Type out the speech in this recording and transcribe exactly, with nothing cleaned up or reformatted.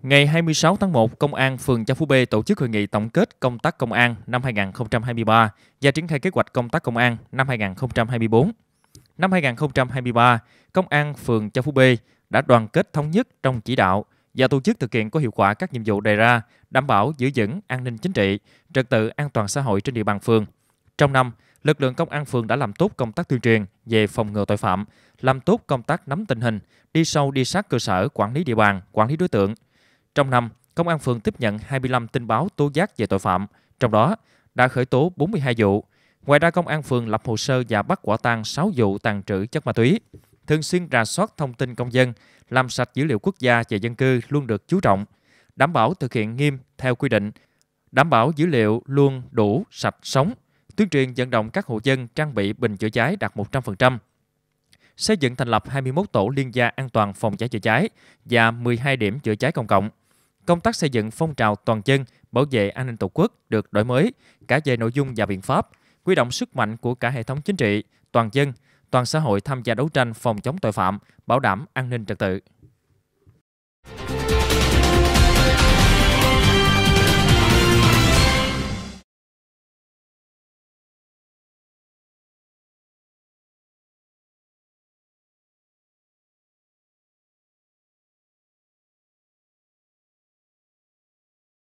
Ngày hai mươi sáu tháng một, Công an phường Châu Phú B tổ chức hội nghị tổng kết công tác công an năm hai nghìn không trăm hai mươi ba và triển khai kế hoạch công tác công an năm hai nghìn không trăm hai mươi tư. Năm hai nghìn không trăm hai mươi ba, Công an phường Châu Phú B đã đoàn kết thống nhất trong chỉ đạo và tổ chức thực hiện có hiệu quả các nhiệm vụ đề ra, đảm bảo giữ vững an ninh chính trị, trật tự an toàn xã hội trên địa bàn phường. Trong năm, lực lượng công an phường đã làm tốt công tác tuyên truyền về phòng ngừa tội phạm, làm tốt công tác nắm tình hình, đi sâu đi sát cơ sở, quản lý địa bàn, quản lý đối tượng. Trong năm, Công an phường tiếp nhận hai mươi lăm tin báo tố giác về tội phạm, trong đó đã khởi tố bốn mươi hai vụ. Ngoài ra, Công an phường lập hồ sơ và bắt quả tang sáu vụ tàng trữ chất ma túy. Thường xuyên rà soát thông tin công dân, làm sạch dữ liệu quốc gia về dân cư luôn được chú trọng, đảm bảo thực hiện nghiêm theo quy định, đảm bảo dữ liệu luôn đủ, sạch, sống, tuyên truyền vận động các hộ dân trang bị bình chữa cháy đạt một trăm phần trăm. Xây dựng thành lập hai mươi mốt tổ liên gia an toàn phòng cháy chữa cháy và mười hai điểm chữa cháy công cộng. Công tác xây dựng phong trào toàn dân bảo vệ an ninh Tổ quốc được đổi mới cả về nội dung và biện pháp, huy động sức mạnh của cả hệ thống chính trị, toàn dân, toàn xã hội tham gia đấu tranh phòng chống tội phạm, bảo đảm an ninh trật tự.